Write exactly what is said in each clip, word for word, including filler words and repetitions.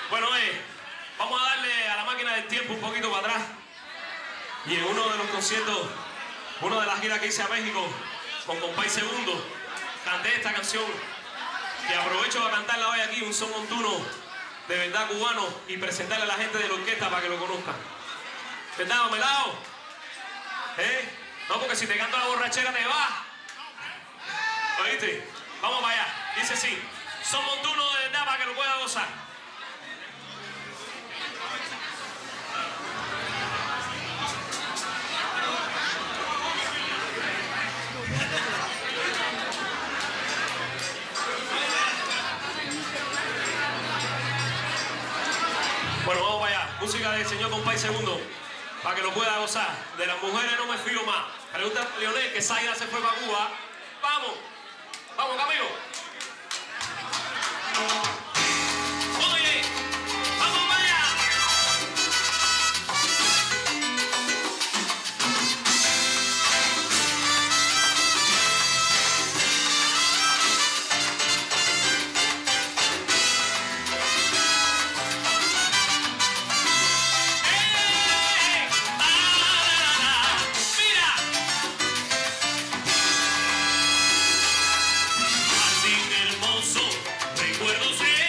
Bueno, eh, vamos a darle a la máquina del tiempo un poquito para atrás. Y en uno de los conciertos, una de las giras que hice a México con Compay Segundo, canté esta canción que aprovecho para cantarla hoy aquí, un son montuno de verdad cubano, y presentarle a la gente de la orquesta para que lo conozcan. ¿Verdad, Melao? ¿Eh? No, porque si te canto la borrachera te vas. ¿Oíste? Vamos para allá. Dice así: son montunos de verdad para que lo pueda gozar. Bueno, vamos para allá. Música del señor Compay Segundo, para que lo pueda gozar. De las mujeres no me fío más. Pregunta a Leonel que Zaida se fue para Cuba. Vamos. Vamos, Camilo. Oye, vamos para allá. Recuerdo ser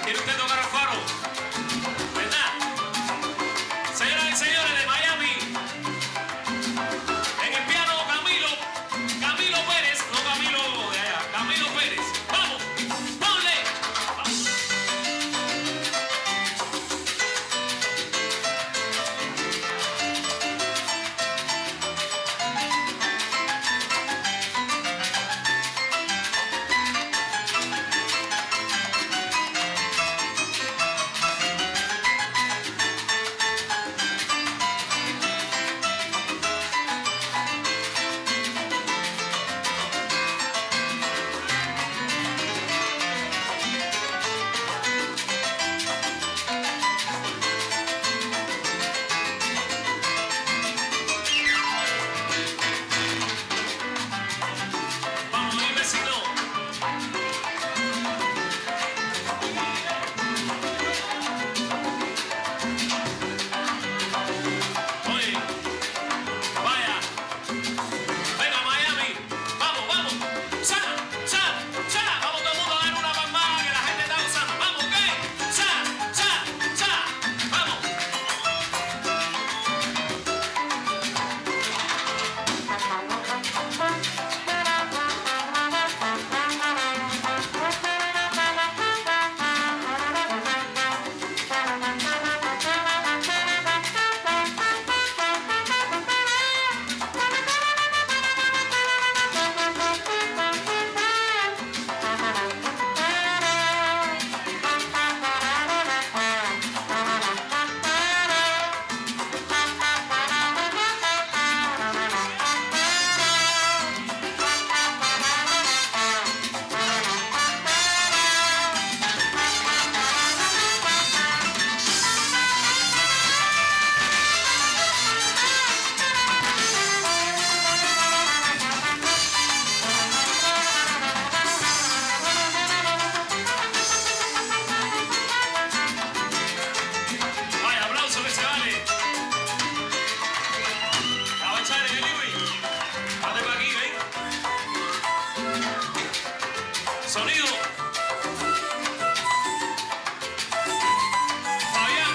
¿Quiere usted tocar el faro? ¿Verdad? Señoras y señores de Miami, en el piano Camilo, Camilo Pérez, no Camilo de allá, Camilo Pérez. ¡Vamos! ¡Ponle! ¡Vamos! Sonido. Fabián.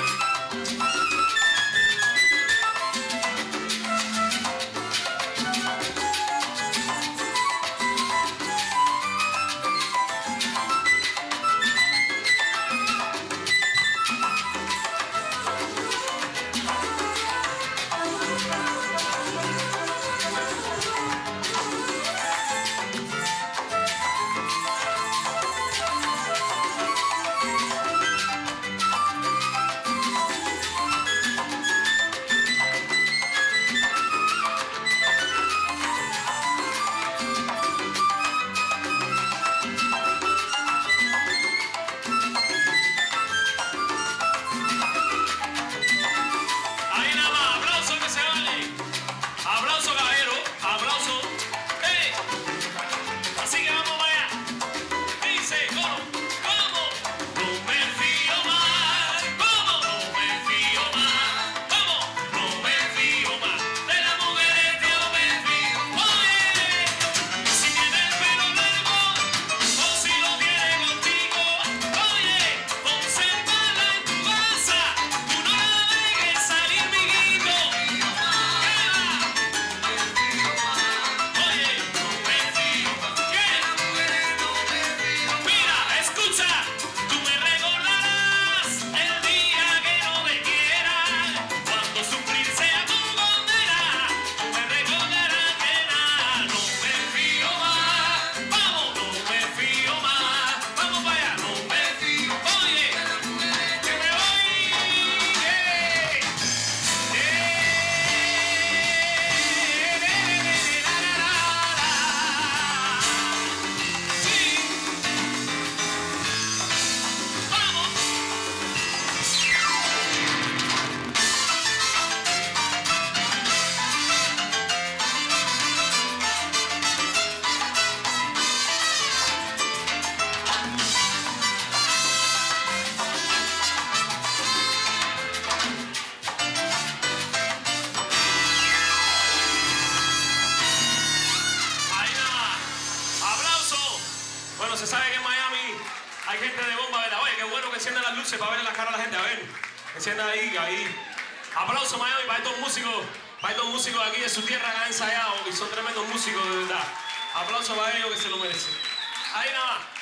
Hay gente de bomba, ¿verdad? Oye, qué bueno que enciendan las luces para ver la cara a la gente. A ver, enciendan ahí, ahí. Aplausos, Miami, para estos músicos, para estos músicos aquí de su tierra que han ensayado y son tremendos músicos, de verdad. Aplausos para ellos que se lo merecen. Ahí nada más.